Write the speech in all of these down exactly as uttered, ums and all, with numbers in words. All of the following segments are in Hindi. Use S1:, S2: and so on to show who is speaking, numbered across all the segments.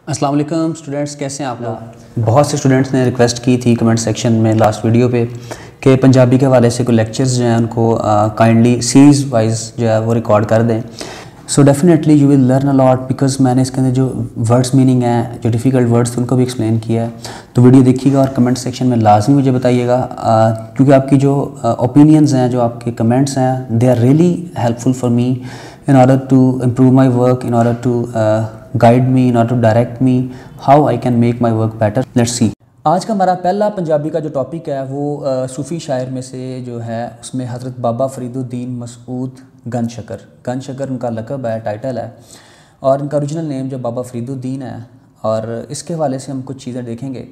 S1: अस्सलाम वालेकुम स्टूडेंट्स, कैसे हैं आप लोग। बहुत से स्टूडेंट्स ने रिक्वेस्ट की थी कमेंट सेक्शन में लास्ट वीडियो पे कि पंजाबी के हवाले से कोई लेक्चर्स जो हैं उनको काइंडली सीरीज़ वाइज जो है वो रिकॉर्ड कर दें। So definitely you will learn a lot because मैंने इसके अंदर जो वर्ड्स मीनिंग है, जो डिफ़िकल्ट वर्ड्स थे उनको भी एक्सप्लेन किया है। तो वीडियो देखिएगा और कमेंट सेक्शन में लाजमी मुझे बताइएगा, क्योंकि आपकी जो ओपिनियंस हैं, जो आपके कमेंट्स हैं, they are really helpful for me in order to improve my work, in order to uh, guide me, in order to direct me how I can make my work better. Let's see. आज का हमारा पहला पंजाबी का जो टॉपिक है वो uh, सूफ़ी शायर में से जो है उसमें हज़रत बाबा फ़रीदुद्दीन मसऊद गन शकर गन शकर उनका लक़ब है, टाइटल है, और इनका ओरिजिनल नेम जो बाबा फ़रीदुद्दीन है। और इसके हवाले से हम कुछ चीज़ें देखेंगे।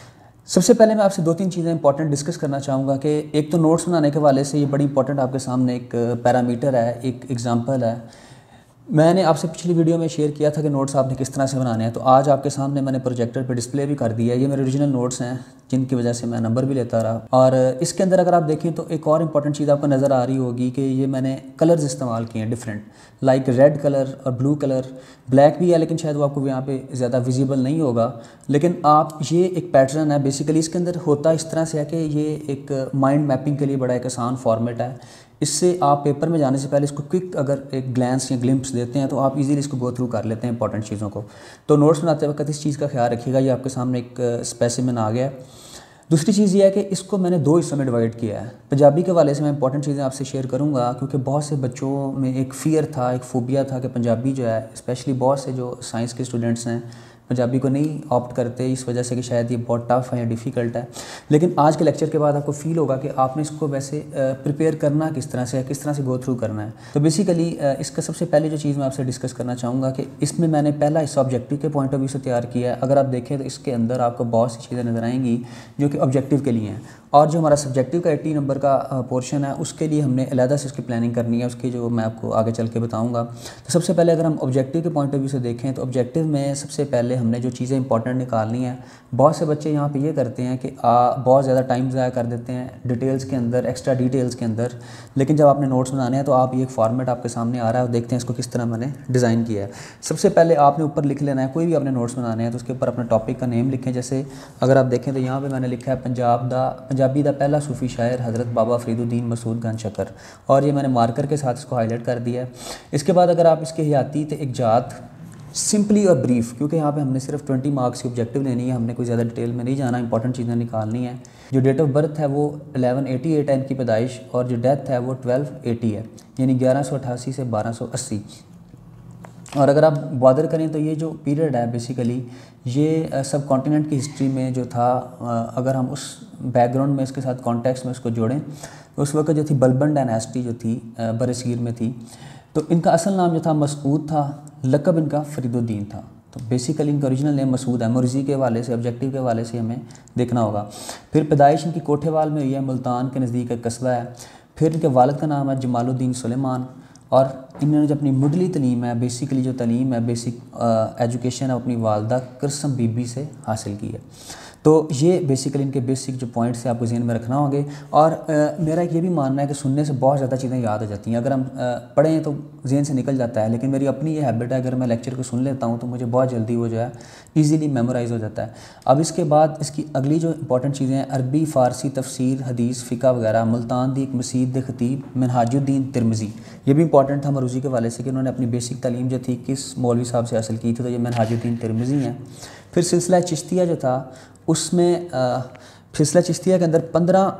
S1: सबसे पहले मैं आपसे दो तीन चीज़ें इंपॉर्टेंट डिस्कस करना चाहूँगा कि एक तो नोट्स बनाने के हवाले से ये बड़ी इंपॉर्टेंट आपके सामने एक पैरामीटर है, एक एग्जांपल है। मैंने आपसे पिछली वीडियो में शेयर किया था कि नोट्स आपने किस तरह से बनाने हैं, तो आज आपके सामने मैंने प्रोजेक्टर पे डिस्प्ले भी कर दिया है। ये मेरे ओरिजिनल नोट्स हैं जिनकी वजह से मैं नंबर भी लेता रहा। और इसके अंदर अगर आप देखें तो एक और इम्पॉर्टेंट चीज़ आपको नज़र आ रही होगी कि ये मैंने कलर्स इस्तेमाल किए हैं डिफरेंट, लाइक रेड कलर और ब्लू कलर, ब्लैक भी है लेकिन शायद वो आपको यहाँ पे ज़्यादा विजिबल नहीं होगा। लेकिन आप ये एक पैटर्न है, बेसिकली इसके अंदर होता इस तरह से है कि ये एक माइंड मैपिंग के लिए बड़ा एक आसान फॉर्मेट है। इससे आप पेपर में जाने से पहले इसको क्विक अगर एक ग्लैंस या ग्लिम्प्स देते हैं तो आप इजीली इसको गो थ्रू कर लेते हैं इंपॉर्टेंट चीज़ों को। तो नोट्स बनाते वक्त इस चीज़ का ख्याल रखिएगा। ये आपके सामने एक स्पेसिमेन आ गया है। दूसरी चीज़ ये है कि इसको मैंने दो हिस्सों में डिवाइड किया है। पंजाबी के हवाले से मैं इंपॉर्टेंट चीज़ें आपसे शेयर करूँगा, क्योंकि बहुत से बच्चों में एक फ़ियर था, एक फोबिया था कि पंजाबी जो है, स्पेशली बहुत से जो साइंस के स्टूडेंट्स हैं पंजाबी को नहीं ऑप्ट करते इस वजह से कि शायद ये बहुत टफ है या डिफ़िकल्ट है। लेकिन आज के लेक्चर के बाद आपको फील होगा कि आपने इसको वैसे प्रिपेयर करना किस तरह से है, किस तरह से गो थ्रू करना है। तो बेसिकली इसका सबसे पहले जो चीज़ मैं आपसे डिस्कस करना चाहूँगा कि इसमें मैंने पहला हिस्सा ऑब्जेक्टिव के पॉइंट ऑफ व्यू से तैयार किया है। अगर आप देखें तो इसके अंदर आपको बहुत सी चीज़ें नज़र आएंगी जो कि ऑब्जेक्टिव के लिए हैं, और जो हमारा सब्जेक्टिव का अस्सी नंबर का पोर्शन है उसके लिए हमने अलहदा से उसकी प्लानिंग करनी है, उसकी जो मैं आपको आगे चल के बताऊँगा। तो सबसे पहले अगर हम ऑब्जेक्टिव के पॉइंट ऑफ व्यू से देखें तो ऑब्जेक्टिव में सबसे पहले हमने जो चीज़ें इंपॉर्टेंट निकालनी है, बहुत से बच्चे यहाँ पे ये करते हैं कि आ, बहुत ज़्यादा टाइम ज़ाया कर देते हैं डिटेल्स के अंदर, एक्स्ट्रा डिटेल्स के अंदर। लेकिन जब आपने नोट्स बनाने हैं तो आप ये एक फॉर्मेट आपके सामने आ रहा है और देखते हैं इसको किस तरह मैंने डिज़ाइन किया है। सबसे पहले आपने ऊपर लिख लेना है, कोई भी आपने नोट्स बनाने हैं तो उसके ऊपर अपने टॉपिक का नेम लिखें। जैसे अगर आप देखें तो यहाँ पर मैंने लिखा है पंजाब दा पंजाबी दा पहला सूफ़ी शायर हज़रत बाबा फ़रीदुद्दीन मसऊद गन शकर, और ये मैंने मार्कर के साथ इसको हाईलाइट कर दिया है। इसके बाद अगर आप इसके हयाती तो एक जात सिंपली और ब्रीफ, क्योंकि यहाँ पे हमने सिर्फ ट्वेंटी मार्क्स की ऑब्जेक्टिव लेनी है, हमने कोई ज़्यादा डिटेल में नहीं जाना, इंपॉर्टेंट चीज़ें निकालनी है। जो डेट ऑफ बर्थ है वो ग्यारह सौ अट्ठासी है इनकी पैदाइश, और जो डेथ है वो बारह सौ अस्सी है, यानी ग्यारह सौ अट्ठासी से बारह सौ अस्सी। और अगर आप बॉदर करें तो ये जो पीरियड है बेसिकली ये सब कॉन्टिनेंट की हिस्ट्री में जो था, अगर हम उस बैकग्राउंड में इसके साथ कॉन्टेक्स्ट में उसको जोड़ें तो उस वक्त जो थी बलबन डायनेस्टी जो थी बरसीर में थी। तो इनका असल नाम जो था मसऊद था, लक़ब इनका फ़रीदुद्दीन था। तो बेसिकली इनका ओरिजिनल नेम मसऊद है। मुर्जी के हवाले से, ऑब्जेक्टिव के हवाले से हमें देखना होगा। फिर पैदाइश इनकी कोठेवाल में हुई है, मुल्तान के नज़दीक एक कस्बा है। फिर इनके वालिद का नाम है जमालुद्दीन सुलेमान, और इन्होंने जो अपनी मुडली तलीम है, बेसिकली जो तलीम है, बेसिक एजुकेशन है, अपनी वालदा करसम बीबी से हासिल की है। तो ये बेसिकली इनके बेसिक जो पॉइंट्स हैं आपको ज़हन में रखना होंगे। और आ, मेरा ये भी मानना है कि सुनने से बहुत ज़्यादा चीज़ें याद हो जाती हैं। अगर हम पढ़ें तो जहन से निकल जाता है, लेकिन मेरी अपनी ये हैबिट है, अगर मैं लेक्चर को सुन लेता हूँ तो मुझे बहुत जल्दी वो जो है ईज़िली मेमोराइज़ हो जाता है। अब इसके बाद इसकी अगली जो इंपॉर्टेंट चीज़ें हैं, अरबी, फ़ारसी, तफसीर, हदीस, फ़िक़ा वगैरह, मुल्तान दी एक मसीद ख़तीब मिनहाजुद्दीन तिरमिज़ी, ये भी इंपॉर्टेंट था मरूज़ी के वाले से कि उन्होंने अपनी बेसिक तालीम जो थी किस मौलवी साहब से हासिल की थी, तो ये मिनहाजुद्दीन तिरमिज़ी हैं। फिर सिलसिला चिश्तिया जो था उसमें सिलसिला चिश्तिया के अंदर पंद्रह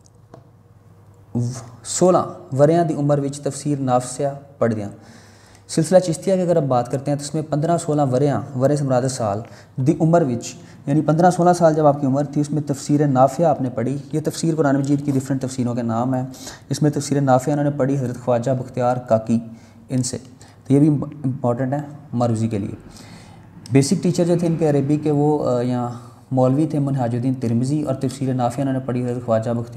S1: सोलह वरियां की उम्र विच तफसीर नाफसिया पढ़ दिया। सिलसिला चिश्तिया की अगर आप बात करते हैं तो इसमें पंद्रह सोलह वरियां, वरे से मुराद साल दी उम्र विच, यानी पंद्रह सोलह साल जब आपकी उम्र थी उसमें तफसीर नाफिया आपने पढ़ी। ये तफसीर कुरान मजीद की डिफरेंट तफसीरों के नाम है। इसमें तफसीर नाफिया उन्होंने पढ़ी हज़रत ख्वाजा बख्तियार काकी इनसे, तो ये भी इम्पॉर्टेंट है मरूज़ी के लिए। बेसिक टीचर जो थे इनके अरबी के वो यहाँ मौलवी थे मिनहाजुद्दीन तिरमिज़ी, और तफसीर नाफिया उन्होंने पढ़ी हज़रत ख्वाजा बख्तियार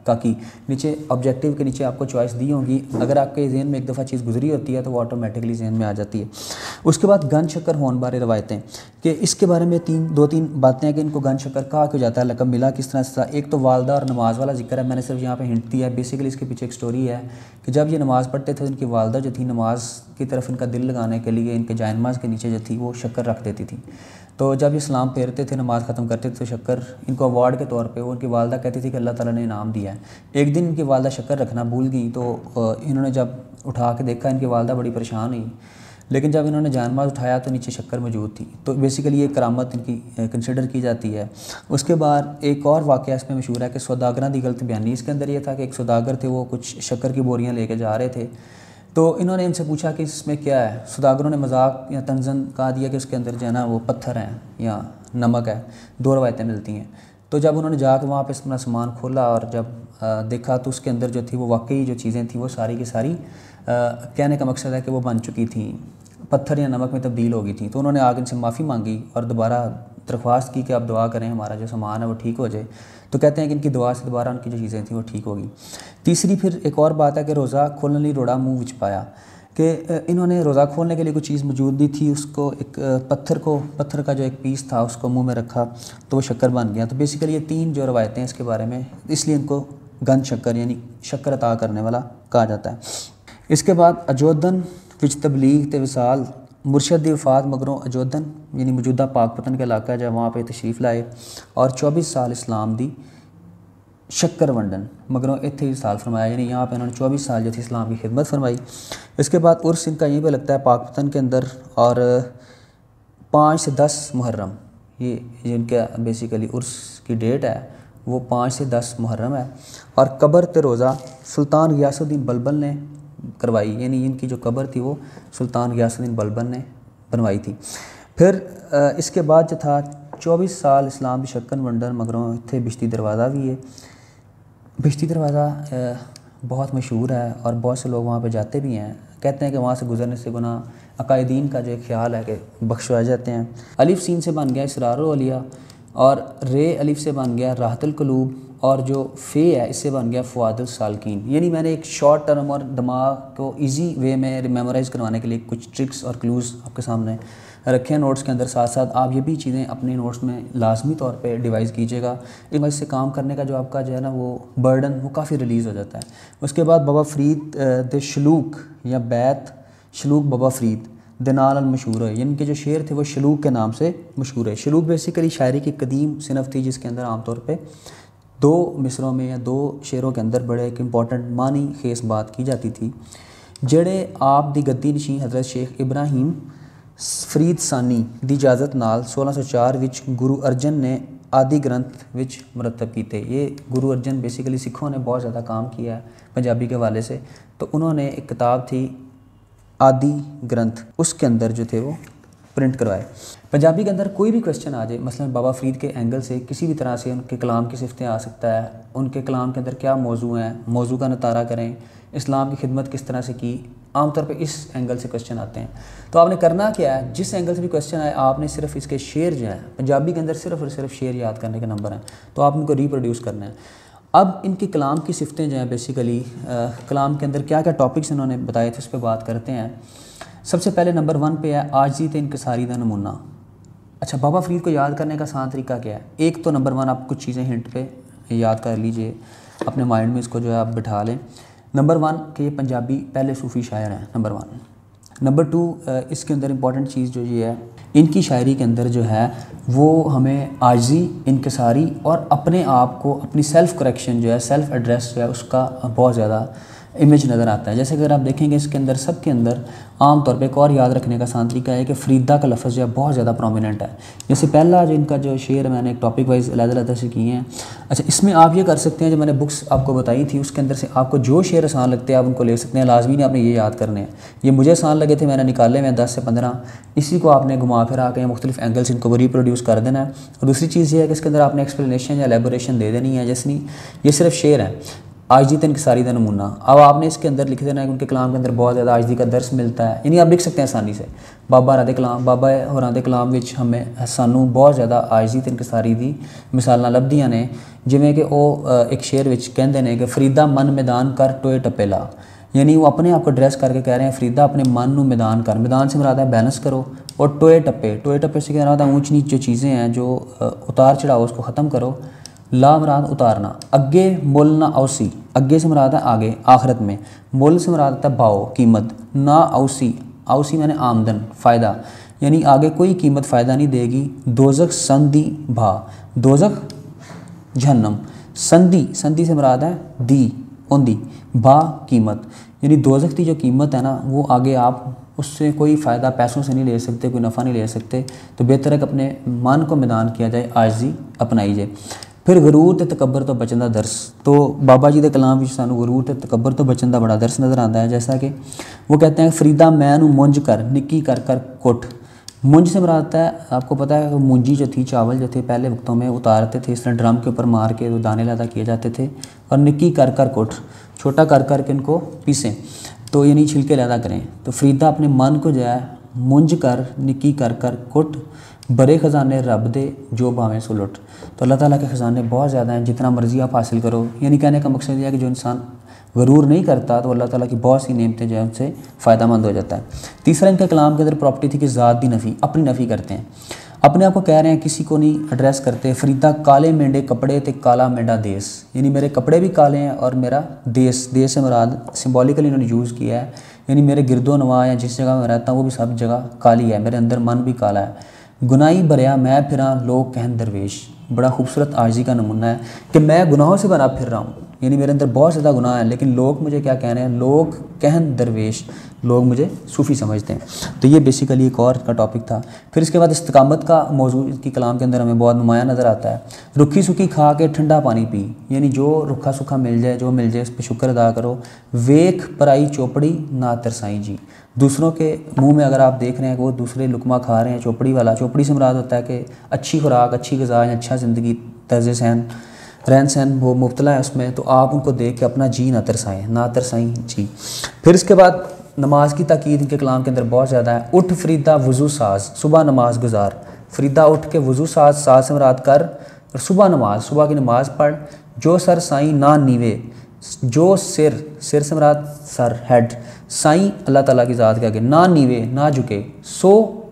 S1: काकी नीचे ऑब्जेक्टिव के नीचे आपको चॉइस दी होगी, अगर आपके जहन में एक दफ़ा चीज़ गुजरी होती है तो वो ऑटोमेटिकली जहन में आ जाती है। उसके बाद गन शक्कर होने बारे रवायतें कि इसके बारे में तीन दो तीन बातें हैं कि इनको गन शक्कर कहा क्यों जाता है, लकब मिला किस तरह से। एक तो वालदा और नमाज वाला जिक्र है, मैंने सिर्फ यहाँ पे हिंट दिया है। बेसिकली इसके पीछे एक स्टोरी है कि जब ये नमाज़ पढ़ते थे इनकी वालदा जो थी नमाज की तरफ इनका दिल लगाने के लिए इनके जायनमाज के नीचे जो थी वो शक्कर रख देती थी। तो जब ये सलाम फेरते थे नमाज़ ख़त्म करते थे तो शक्कर इनको अवार्ड के तौर पे वो उनकी वालदा कहती थी कि अल्लाह ताला ने इनाम दिया है। एक दिन इनकी वालदा शक्कर रखना भूल गई तो इन्होंने जब उठा के देखा इनकी वालदा बड़ी परेशान हुई, लेकिन जब इन्होंने जानमाज उठाया तो नीचे शक्कर मौजूद थी। तो बेसिकली ये करामत इनकी कंसिडर की जाती है। उसके बाद एक और वाक़या इसमें मशहूर है कि सौदागरां दी गलत बयानी। इसके अंदर ये था कि एक सौदागर थे, वो कुछ शक्कर की बोरियाँ लेके जा रहे थे, तो इन्होंने इनसे पूछा कि इसमें क्या है। सौदागरों ने मजाक या तंजन कहा दिया कि उसके अंदर जो है ना वो पत्थर हैं या नमक है। दो रवायतें मिलती हैं। तो जब उन्होंने जाकर वहाँ पे अपना सामान खोला और जब आ, देखा तो उसके अंदर जो थी वो वाकई जो चीज़ें थी वो सारी की सारी आ, कहने का मकसद है कि वो बन चुकी थी, पत्थर या नमक में तब्दील हो गई थी। तो उन्होंने आगे इनसे माफ़ी मांगी और दोबारा दरख्वास्त की कि आप दुआ करें हमारा जो सामान है वो ठीक हो जाए। तो कहते हैं कि इनकी दुआ से दोबारा उनकी जो चीज़ें थी वो ठीक होगी। तीसरी फिर एक और बात है कि रोज़ा खोलने लिए रोड़ा मुँह विच पाया, कि इन्होंने रोज़ा खोलने के लिए कोई चीज़ मौजूद नहीं थी, उसको एक पत्थर को पत्थर का जो एक पीस था उसको मुंह में रखा तो वो शक्कर बन गया। तो बेसिकली ये तीन जो रवायतें हैं इसके बारे में, इसलिए इनको गन शक्कर यानी शक्कर अता करने वाला कहा जाता है। इसके बाद अजोदन विच तबलीग ते विसाल मुर्शद दी वफ़ात मगरों अजोदन यानी मौजूदा पाकपतन का इलाका है जब वहाँ पे तशरीफ़ लाए और चौबीस साल इस्लाम दी शक्कर वंडन मगरों इत्थे साल फरमाया, यानी यहाँ पे उन्होंने चौबीस साल जो थी इस्लाम की खिदमत फरमाई। इसके बाद उर्स इनका यहीं पे लगता है पाकपतन के अंदर और पाँच से दस मुहर्रम ये जिनका बेसिकली उर्स की डेट है वो पाँच से दस मुहर्रम है। और कब्र ते रोज़ा सुल्तान गियासुद्दीन बलबल ने करवाई, यानी इनकी जो कब्र थी वो सुल्तान गियासुद्दीन बलबल ने बनवाई थी। फिर इसके बाद जो था चौबीस साल इस्लाम की शक्कर वंडन मगरों इत्थे बिश्ती दरवाज़ा भी है। बिश्ती दरवाज़ा बहुत मशहूर है और बहुत से लोग वहाँ पे जाते भी हैं। कहते हैं कि वहाँ से गुज़रने से गुनाह अकायदीन का जो एक ख्याल है कि बख्शवाए जाते हैं। अलिफ सीन से बन गया इसरारुल औलिया और रे अलिफ से बन गया राहतुल कुलूब और जो फ़े है इससे बन गया फ़ुआदुल सालकीन। यानी मैंने एक शॉर्ट टर्म और दिमाग को इजी वे में मेमोराइज़ करवाने के लिए कुछ ट्रिक्स और क्लूज़ आपके सामने रखे हैं नोट्स के अंदर। साथ साथ आप ये भी चीज़ें अपने नोट्स में लाजमी तौर पे डिवाइस कीजिएगा, इससे काम करने का जो आपका जो है ना वो बर्डन वो काफ़ी रिलीज़ हो जाता है। उसके बाद बाबा फ़रीद द शलूक या बैत शलूक बाबा फ़रीद दनाल मशहूर है, यानी कि जो शेर थे वो शलूक के नाम से मशहूर है। शलूक बेसिकली शायरी की कदीम सिनफ थी जिसके अंदर आमतौर पर दो मिसरों में या दो शेरों के अंदर बड़े एक इंपॉर्टेंट मानी खेस बात की जाती थी। जड़े आप दी गद्दी नशीं हज़रत शेख इब्राहिम फरीद सानी दी इजाज़त नाल सोलह सौ चार विच गुरु अर्जन ने आदि ग्रंथ विच मुरतब कीते। ये गुरु अर्जन बेसिकली सिखों ने बहुत ज़्यादा काम किया है पंजाबी के हवाले से, तो उन्होंने एक किताब थी आदि ग्रंथ, उसके अंदर जो थे वो प्रिंट करवाए। पंजाबी के अंदर कोई भी क्वेश्चन आ जाए मसलन बाबा फ़रीद के एंगल से किसी भी तरह से उनके कलाम की सिफतें आ सकता है, उनके कलाम के अंदर क्या मौजू हैं, मौजू का नतारा करें, इस्लाम की खिदमत किस तरह से की, आमतौर पे इस एंगल से क्वेश्चन आते हैं। तो आपने करना क्या है, जिस एंगल से भी क्वेश्चन आए आपने सिर्फ इसके शेर जो है पंजाबी के अंदर सिर्फ और सिर्फ शेर याद करने के नंबर हैं, तो आप इनको रिप्रोड्यूस करना है। अब इनकी कलाम की सिफतें जो हैं बेसिकली कलाम के अंदर क्या क्या टॉपिक्स इन्होंने बताए थे उस पर बात करते हैं। सबसे पहले नंबर वन पे है आजी ते इनकसारी दा नमूना। अच्छा, बाबा फ़रीद को याद करने का आसान तरीका क्या है? एक तो नंबर वन आप कुछ चीज़ें हिंट पे याद कर लीजिए, अपने माइंड में इसको जो है आप बिठा लें। नंबर वन कि ये पंजाबी पहले सूफ़ी शायर हैं, नंबर वन। नंबर टू इसके अंदर इंपॉर्टेंट चीज़ जो ये है इनकी शायरी के अंदर जो है वो हमें आजी, इनकसारी और अपने आप को अपनी सेल्फ़ करेक्शन जो है सेल्फ़ एड्रेस जो है उसका बहुत ज़्यादा इमेज नज़र आता है। जैसे अगर आप देखेंगे इसके अंदर सब के अंदर आम तौर पे एक और याद रखने का आसान तरीका है कि फ़रीदा का लफ्ज़ जो है बहुत ज़्यादा प्रोमिनेंट है। जैसे पहला जो इनका जो शेर मैंने एक टॉपिक वाइज अलग-अलग से किए हैं। अच्छा, इसमें आप ये कर सकते हैं जो मैंने बुक्स आपको बताई थी उसके अंदर से आपको जो शेर आसान लगते हैं आप उनको ले सकते हैं, लाजमी नहीं आपने ये याद करने हैं। ये मुझे आसान लगे थे मैंने निकाले हुए दस से पंद्रह, इसी को आपने घुमा फिरा के मुख्तलिफ एंगल से इनको रिप्रोड्यूस कर देना है। और दूसरी चीज़ ये है कि इसके अंदर आपने एक्सप्लेनेशन या एलेबोरेशन दे देनी है, जैसे नहीं ये सिर्फ शेर है। आजदी ते इनकिसारी का नमूना। अब आपने इसके अंदर लिख देना है, उनके कलाम के अंदर बहुत ज़्यादा आजदी का दर्स मिलता है, यानी आप लिख सकते हैं आसानी से। बाबा होरां दे कलाम बाबा होरां दे कलाम विच हमें सानू बहुत ज़्यादा आजदी ते इनकिसारी दी मिसालां लभदियां ने, जिवें कि वो एक शेर विच कहंदे ने कि फरीदा मन मैदान कर टोए टप्पे ला, यानी वो अपने आप को ड्रेस करके कह रहे हैं फरीदा अपने मन को मैदान कर, मैदान से मुराद है बैलेंस करो, और टोए टप्पे टोए टप्पे से कह रहा था ऊँच नीच जो चीज़ें हैं जो उतार चढ़ाओ उसको ख़त्म करो। ला मुराद उतारना, अगे मुल ना औसी, अगे से मुराद है आगे आखिरत में, मुल से मुराद है भाव कीमत, ना औसी औसी मैंने आमदन फ़ायदा, यानी आगे कोई कीमत फ़ायदा नहीं देगी। दोजख संधि भा, दोजख जहन्नम, संधि संधि से मुराद है दी ओंदी, भा कीमत, यानी दोजख की जो कीमत है ना वो आगे आप उससे कोई फ़ायदा पैसों से नहीं ले सकते, कोई नफ़ा नहीं ले सकते। तो बेहतर है कि अपने मन को मैदान किया जाए, आजिज़ी अपनाई जाए। फिर गरूर ते तकबर तो बचन का दर्स, तो बाबा जी के कलाम में सानू गरूर ते तकबर तो बचन का बड़ा दर्स नज़र आता है। जैसा कि वो कहते हैं फरीदा मैनू मुंज कर निक्की कर कर कुट, मुंज से मुराद है आपको पता है मूंजी जो थी चावल जो थे पहले वक्तों में उतारते थे, इस तरह ड्रम के ऊपर मार के तो दाने लदा किए जाते थे, और निक्की कर कर कुट छोटा कर कर के इनको पीसें, तो यानी छिलके लदा करें। तो फरीदा अपने मन को जो है मुंज कर निक्की कर कर कुट, बड़े ख़जाने रब दे जो भावें सो लुट। तो अल्लाह ताला के ख़जाने बहुत ज़्यादा हैं, जितना मर्ज़ी आप हासिल करो, यानी कहने का मकसद यह है कि जो इंसान गरूर नहीं करता तो अल्लाह ताला की बहुत सी नेमतें जो है उनसे फ़ायदा मंद हो जाता है। तीसरा इनके कलाम के अंदर प्रॉपर्टी थी कि ज़ात दी नफ़ी, अपनी नफ़ी करते हैं, अपने आप को कह रहे हैं किसी को नहीं एड्रेस करते। फरीदा काले मेंढे कपड़े ते काला मेंढा देश, यानी मेरे कपड़े भी काले हैं और मेरा देश, देश से मुराद सिम्बॉलिकली इन्होंने यूज़ किया है, यानी मेरे गिरदो नवा या जिस जगह मैं रहता हूँ वो भी सब जगह काली है, मेरे अंदर मन भी काला है। गुनाही भरया मैं फिरा लोग कहन दरवेश, बड़ा खूबसूरत आजिज़ी का नमूना है कि मैं गुनाहों से भरा फिर रहा हूँ, यानी मेरे अंदर बहुत ज़्यादा गुनाह है लेकिन लोग मुझे क्या कह रहे हैं, लोग कहन दरवेश, लोग मुझे सूफ़ी समझते हैं। तो ये बेसिकली एक और का टॉपिक था। फिर इसके बाद इस्तिकामत का मौजू की कलाम के अंदर हमें बहुत नुमाया नज़र आता है। रुखी सुखी खा के ठंडा पानी पी, यानी जो रुखा सुखा मिल जाए जो मिल जाए उस पर शुक्र अदा करो। वेख पराई चोपड़ी ना तरसाई जी, दूसरों के मुंह में अगर आप देख रहे हैं कि वो दूसरे लुकमा खा रहे हैं, चोपड़ी वाला, चोपड़ी से मुराद होता है कि अच्छी खुराक अच्छी ग़िज़ा अच्छा ज़िंदगी तर्ज़ सहन रहन सहन वो मुब्तला है उसमें, तो आप उनको देख के अपना जी ना तरसाएँ ना तरसाई जी। फिर इसके बाद नमाज की ताकीद इनके कलाम के अंदर बहुत ज़्यादा है। उठ फरीदा वज़ू साज सुबह नमाज गुजार, फरीदा उठ के वज़ू साज, साज से मुराद कर, और सुबह नमाज सुबह की नमाज पढ़। जो सर साईं ना नीवे, जो सिर सिर से मुराद सर हेड, साईं अल्लाह ताला की ज़ात के आगे, ना नीवे ना झुके। सो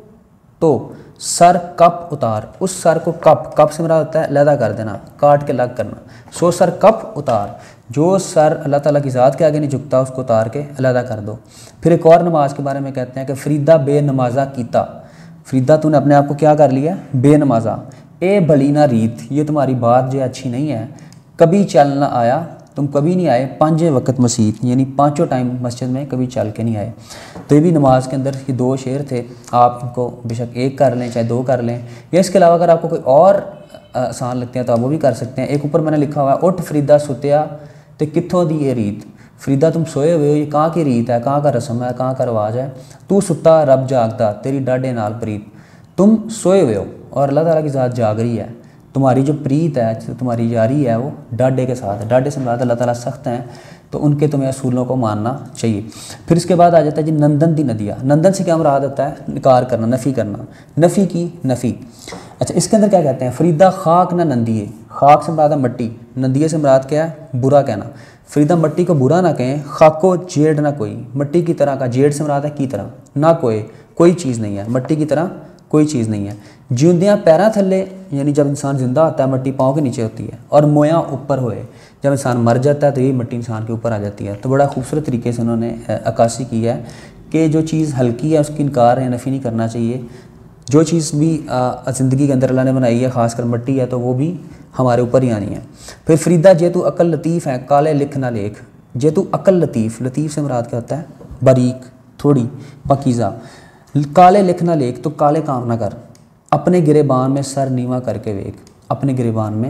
S1: तो सर कप उतार, उस सर को कप कप से मुराद होता है लैदा कर देना, काट के लग करना। सो सर कप उतार, जो सर अल्लाह ताला की ज़ात के आगे नहीं झुकता उसको उतार के अलहदा कर दो। फिर एक और नमाज के बारे में कहते हैं कि फरीदा बेनमाजा कीता, फरीदा तूने अपने आप को क्या कर लिया, बेनमाजा। ए भली ना रीत, ये तुम्हारी बात जो अच्छी नहीं है। कभी चल ना आया, तुम कभी नहीं आए। पाँचे वक़्त मसीत, यानी पाँचों टाइम मस्जिद में कभी चल के नहीं आए। तो ये भी नमाज के अंदर ये दो शेर थे, आप इनको बेशक एक कर लें चाहे दो कर लें, या इसके अलावा अगर आपको कोई और आसान लगते हैं तो आप वो भी कर सकते हैं। एक ऊपर मैंने लिखा हुआ है, उठ फरीदा सुतिया तो कित्थों दी ये रीत, फरीदा तुम सोए हुए हो, ये कहाँ की रीत है, कहाँ का रस्म है, कहाँ का रवाज है। तू सुता रब जागदा तेरी डाडे नाल प्रीत, तुम सोए हुए हो और अल्लाह ताला की ज़ात जाग रही है, तुम्हारी जो प्रीत है तुम्हारी यारी है वो डाडे के साथ है। डाडे से मुराद अल्लाह ताला सख्त हैं तो उनके तुम्हें असूलों को मानना चाहिए। फिर इसके बाद आ जाता है जी नंदन दी नदिया, नंदन से क्या मुराद होता है, निकार करना, नफ़ी करना, नफ़ी की नफ़ी। अच्छा इसके अंदर क्या कहते हैं, फरीदा खाक ना नंदिए, खाक से मुराद है मट्टी, नंदिए से मुराद क्या है, बुरा कहना। फरीदा मट्टी को बुरा ना कहें, खाको जेड़ ना कोई, मट्टी की तरह का, जेड़ से मुराद है की तरह, ना कोई कोई चीज़ नहीं है, मट्टी की तरह कोई चीज़ नहीं है। जिंदियाँ पैरा थल्ले, यानी जब इंसान जिंदा होता है मट्टी पाँव के नीचे होती है, और मोया ऊपर होए, जब इंसान मर जाता है तो ये मट्टी इंसान के ऊपर आ जाती है। तो बड़ा खूबसूरत तरीके से उन्होंने अक्कासी की है कि जो चीज़ हल्की है उसकी इनकार या नफ़ी नहीं करना चाहिए। जो चीज़ भी ज़िंदगी के अंदर अल्लाह ने बनाई है, ख़ासकर मट्टी है, तो वो भी हमारे ऊपर ही आनी है। फिर फरीदा जे तू अकल लतीफ़ है काले लिख ना लेख, जे तू अकल लतीफ़, लतीफ़ से मुराद क्या होता है, बारीक, थोड़ी, पकीज़ा। काले लिख ना लेख, तो काले काम ना कर, अपने गिरेबान में सर नीवा करके वेख, अपने गिरेबान में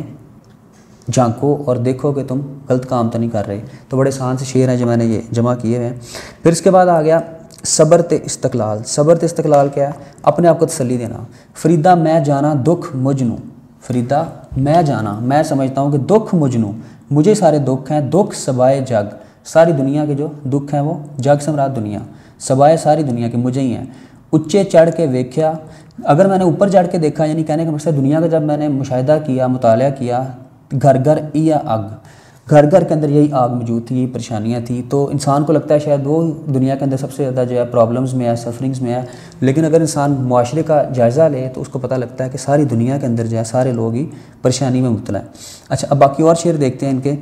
S1: झांको और देखो कि तुम गलत काम तो नहीं कर रहे। तो बड़े आसान से शेर हैं जो मैंने ये जमा किए हुए हैं। फिर इसके बाद आ गया सब्र ते इस्तकलाल, सब्र ते इस्तकलाल क्या है, अपने आप को तसल्ली देना। फरीदा मैं जाना दुख मुझनू, फरीदा मैं जाना, मैं समझता हूँ कि दुख मुझनू, मुझे सारे दुख हैं, दुख सबाए जग, सारी दुनिया के जो दुख हैं वो जग से मुराद दुनिया, सबाए सारी दुनिया के मुझे ही हैं। उच्चे चढ़ के वेख्या, अगर मैंने ऊपर चढ़ के देखा, यानी कहने का मकसद दुनिया का जब मैंने मुशाहिदा किया, मुताला किया, घर घर या आग, घर घर के अंदर यही आग मौजूद थी, यही परेशानियाँ थी, तो इंसान को लगता है शायद वो दुनिया के अंदर सबसे ज़्यादा जो है प्रॉब्लम्स में है, सफरिंग्स में है। लेकिन अगर इंसान मुआशरे का जायज़ा ले तो उसको पता लगता है कि सारी दुनिया के अंदर जो है सारे लोग ही परेशानी में मुब्तला हैं। अच्छा, अब बाकी और शेर देखते हैं इनके।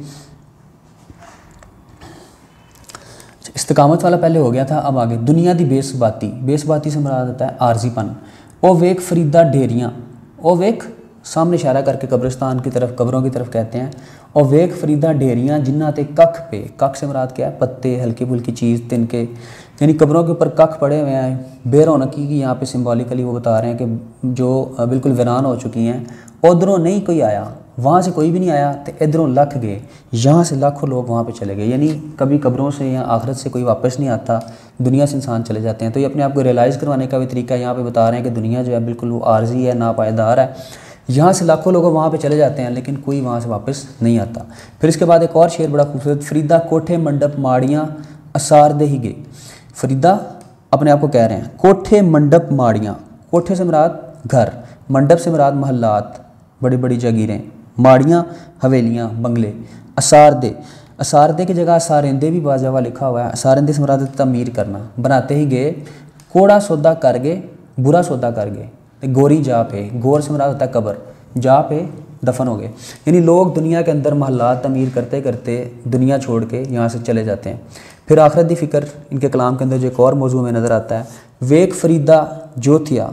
S1: इस्तिकामत वाला पहले हो गया था, अब आगे दुनिया दी बेसबाती, बेसबाती से मुराद होता है आर्जीपन। ओ वेख फरीदा ढेरियाँ, ओ वेख सामने इशारा करके कब्रिस्तान की तरफ, कब्रों की तरफ कहते हैं। और वेख फरीदा ढेरियाँ जिन्ना ते कख पे, कख से मुराद क्या है, पत्ते, हल्की फुल्की चीज़, तिनके, यानी कब्रों के ऊपर कख पड़े हुए हैं। बेरौनकी की यहाँ पे सिम्बॉलिकली वो बता रहे हैं कि जो बिल्कुल वीरान हो चुकी हैं। उधरों नहीं कोई आया, वहाँ से कोई भी नहीं आया, तो इधरों लख गए, यहाँ से लाखों लोग वहाँ पे चले गए। यानी कभी कब्रों से या आखिरत से कोई वापस नहीं आता, दुनिया से इंसान चले जाते हैं। तो ये अपने आप को रियलाइज़ करवाने का भी तरीका यहाँ पे बता रहे हैं कि दुनिया जो है बिल्कुल वो आर्जी है, नापायदार है। यहाँ से लाखों लोग वहाँ पे चले जाते हैं लेकिन कोई वहाँ से वापस नहीं आता। फिर इसके बाद एक और शेर बड़ा खूबसूरत, फरीदा कोठे मंडप माड़ियाँ असार दे ही गए। फरीदा अपने आप को कह रहे हैं, कोठे मंडप माड़ियाँ, कोठे से मुराद घर, मंडप से मुराद महल्लात, बड़ी बड़ी जगीरें, माड़ियाँ हवेलियाँ, बंगले। असार दे, असार दे की जगह असारेंदे भी बाजावा लिखा हुआ है। असारेंदे से मुराद तमीर करना, बनाते ही गए, कोड़ा सौदा कर गए, बुरा सौदा कर गए। गोरी जा पे, गोर से मुराद होता है कब्र, जा पे दफन हो गए। यानी लोग दुनिया के अंदर महल्लात तमीर करते करते दुनिया छोड़ के यहाँ से चले जाते हैं। फिर आखिरत दी फ़िक्र इनके कलाम के अंदर जो एक और मौजू में नज़र आता है, वेक फरीदा जो थिया,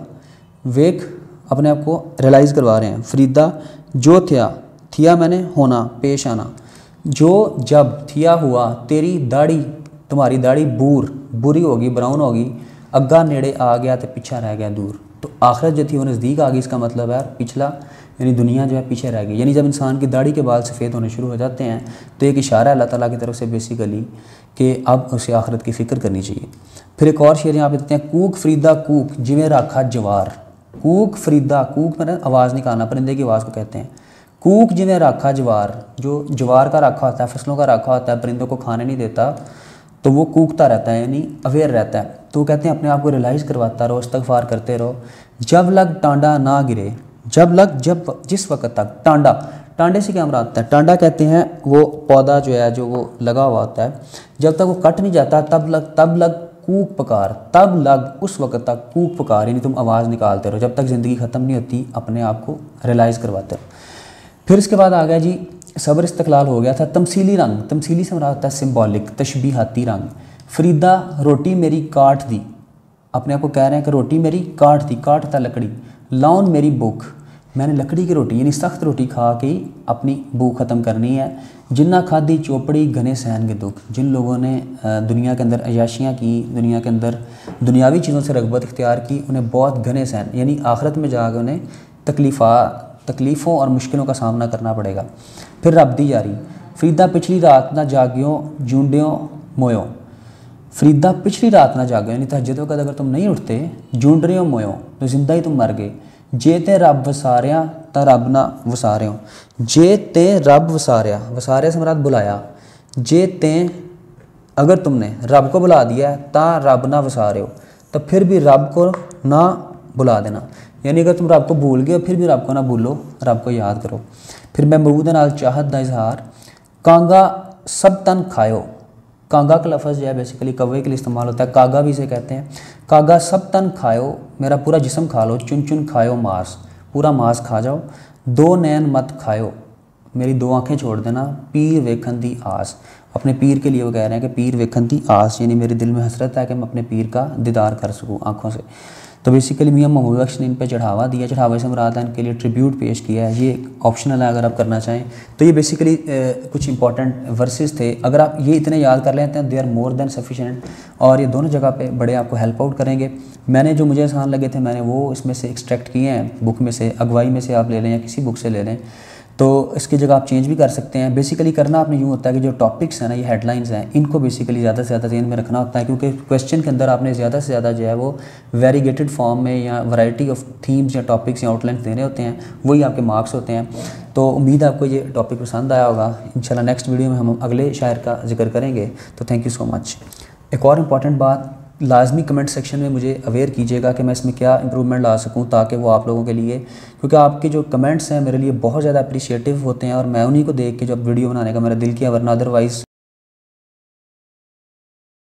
S1: वेक अपने आप को रियलाइज़ करवा रहे हैं, फरीदा जो थिया, थिया मैंने होना, पेश आना, जो जब थिया हुआ, तेरी दाढ़ी, तुम्हारी दाढ़ी बूर बुरी होगी, ब्राउन होगी, अग्गा नेड़े आ गया तो पीछा रह गया दूर। तो आखिरत जो थी वो नज़दीक आ गई, इसका मतलब है पिछला यानी दुनिया जो है पीछे रह गई। यानी जब इंसान की दाढ़ी के बाल सफ़ेद होने शुरू हो जाते हैं तो एक इशारा है अल्लाह ताला की तरफ से बेसिकली कि अब उसे आखिरत की फ़िक्र करनी चाहिए। फिर एक और शेर यहाँ पे देते हैं, कूक फरीदा कूक जिवें राखा जवार, कूक फरीदा, कूक मैंने आवाज़ निकालना, परिंदे की आवाज़ को कहते हैं। कूक जिवें राखा जवार, जो जवार का राखा होता है, फसलों का राखा होता है, परिंदों को खाने नहीं देता, तो वो कूकता रहता है यानी अवेयर रहता है। तो कहते हैं अपने आप को रियलाइज़ करवाता रहो, इस्तगफार करते रहो। जब लग टांडा ना गिरे, जब लग, जब जिस वक्त तक, टांडा, टांडे से क्या मुराद होता है, टांडा कहते हैं वो पौधा जो है जो वो लगा हुआ होता है, जब तक वो कट नहीं जाता तब लग, तब लग कूक पकार, तब लग उस वक्त तक कूक पकार, यानी तुम आवाज़ निकालते रहो जब तक ज़िंदगी ख़त्म नहीं होती, अपने आप को रियलाइज़ करवाते रहो। फिर इसके बाद आ गया जी सब्र इस्तक़लाल हो गया था। तमसीली रंग, तमसीली से मुराद होता है सिम्बॉलिक, तशबीहाती रंग। फरीदा रोटी मेरी काट दी, अपने आप को कह रहे हैं कि रोटी मेरी काट दी, काट था लकड़ी। लाउन मेरी भूख, मैंने लकड़ी की रोटी यानी सख्त रोटी खा के अपनी भूख ख़त्म करनी है। जिन्ना खादी चोपड़ी घने सहन के दुख, जिन लोगों ने दुनिया के अंदर अयाशियाँ की, दुनिया के अंदर दुनियावी चीज़ों से रग़बत इख्तियार की, उन्हें बहुत घने सहन यानी आखिरत में जाकर उन्हें तकलीफ़ा तकलीफ़ों और मुश्किलों का सामना करना पड़ेगा। फिर रब दी जारी, फरीदा पिछली रात ना जागियो जूंडियों मोयो, फरीदा पिछली रात ना जागो यानी तहज्जुद वक़्त अगर तुम नहीं उठते, जूंड रहे हो मोयो तो जिंदा ही तुम मर गए। जे ते रब वसारिया ता रब ना वसारियो, जे ते रब वसारिया, वसारिया से मुराद बुलाया, जे ते अगर तुमने रब को बुला दिया ता रब ना वसारियो, तो फिर भी रब को ना बुला देना, यानी अगर तुम रब को भूल गए फिर भी रब को ना भूलो, रब को याद करो। फिर महबूब दे नाल चाहत दा इजहार, कांगा सब तन खायो, कांगा का लफ्ज़ जो है बेसिकली कौवे के लिए इस्तेमाल होता है, कागा भी इसे कहते हैं। कागा सब तन खायो, मेरा पूरा जिस्म खा लो, चुन चुन खायो मांस, पूरा मांस खा जाओ। दो नैन मत खायो, मेरी दो आंखें छोड़ देना। पीर वेखन दी आस, अपने पीर के लिए वो कह रहे हैं कि पीर वेखन दी आस यानी मेरे दिल में हसरत है कि मैं अपने पीर का दीदार कर सकूँ आँखों से। तो बेसिकली मियाँ महबूब बख्श ने इन पर चढ़ावा दिया, चढ़ावे से मुराद है इनके लिए ट्रिब्यूट पेश किया है। ये ऑप्शनल है अगर आप करना चाहें तो। ये बेसिकली कुछ इंपॉर्टेंट वर्सेस थे, अगर आप ये इतने याद कर लेते हैं they are more than sufficient, और ये दोनों जगह पे बड़े आपको हेल्प आउट करेंगे। मैंने जो मुझे आसान लगे थे मैंने वो इसमें से एक्सट्रैक्ट किए हैं बुक में से, अगवाई में से आप ले लें या किसी बुक से ले लें, तो इसकी जगह आप चेंज भी कर सकते हैं। बेसिकली करना आपने यूँ होता है कि जो टॉपिक्स हैं ना, ये हेडलाइंस हैं, इनको बेसिकली ज़्यादा से ज़्यादा ध्यान में रखना होता है, क्योंकि क्वेश्चन के अंदर आपने ज़्यादा से ज़्यादा जो है वो वेरीगेटेड फॉर्म में या वैरायटी ऑफ थीम्स या टॉपिक्स या आउटलाइंस देने होते हैं, वही आपके मार्क्स होते हैं। तो उम्मीद है आपको ये टॉपिक पसंद आया होगा। इंशाल्लाह नेक्स्ट वीडियो में हम अगले शायर का जिक्र करेंगे। तो थैंक यू सो मच। एक और इम्पॉर्टेंट बात, लाजमी कमेंट सेक्शन में मुझे अवेयर कीजिएगा कि मैं इसमें क्या इंप्रूवमेंट ला सकूं, ताकि वो आप लोगों के लिए, क्योंकि आपके जो कमेंट्स हैं मेरे लिए बहुत ज़्यादा अप्रिशिएटिव होते हैं और मैं उन्हीं को देख के जब वीडियो बनाने का मेरा दिल किया, वरना अदरवाइज़